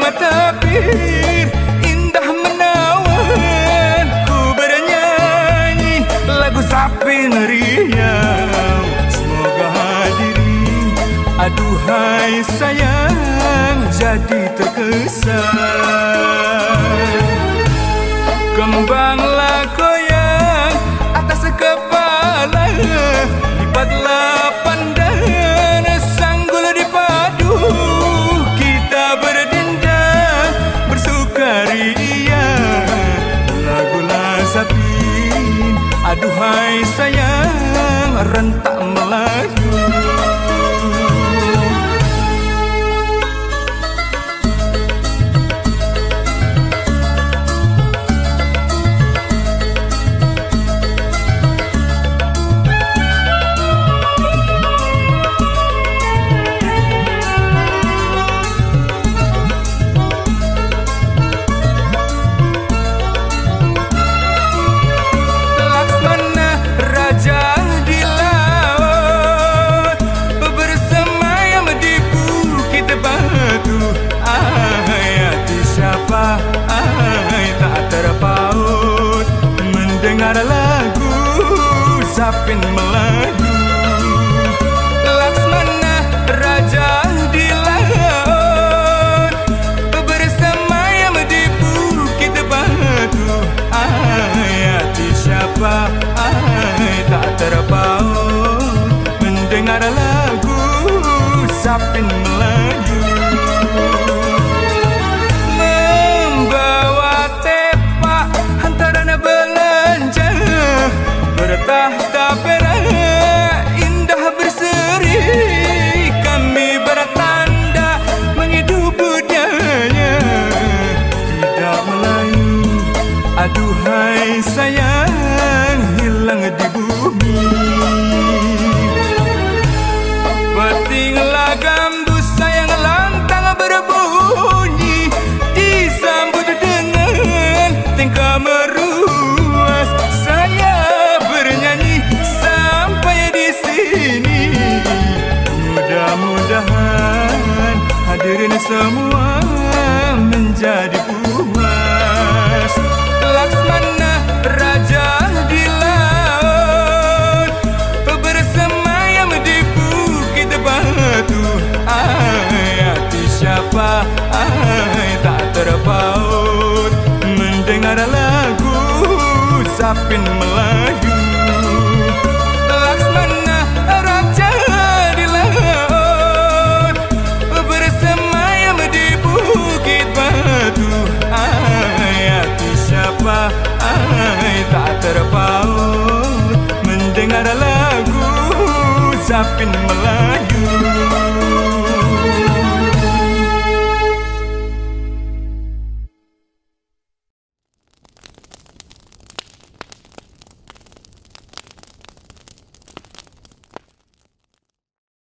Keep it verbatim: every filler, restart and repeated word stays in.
matapir indah menawan, ku bernyanyi lagu Sapin Riau. Semoga hadiri, aduhai sayang, jadi terkesan. Kembanglah goyang atas kepala, lipatlah pandangan, sanggul dipadu, kita berdendang bersukaria. Lagulah Sapin, aduhai sayang, rentak Melayu. Ai tak terpaut mendengar lagu Sapin Melayu. Laksmana raja di laut, bersemayam di bukit batu. Ai hati siapa ai tak terpaut mendengar lagu Sapin Melayu. Bertahta perak indah berseri, kami bertanda menghidup budaya tidak Melayu. Aduhai sayang, hilang di bumi. Petinglah gambus sayang lantang berbunyi, disambut dengan tingkah meruas. Saya bernyanyi sampai di sini, mudah-mudahan hadirin semua menjadi puas. Laksmana raja di laut, bersemayam di bukit batu. Ai hati siapa ai tak terpaut mendengar lagu Sapin Melayu. Laksmana raja di laut, bersemayam di bukit batu. Ai hati siapa ai tak terpaut mendengar lagu Sapin Melayu.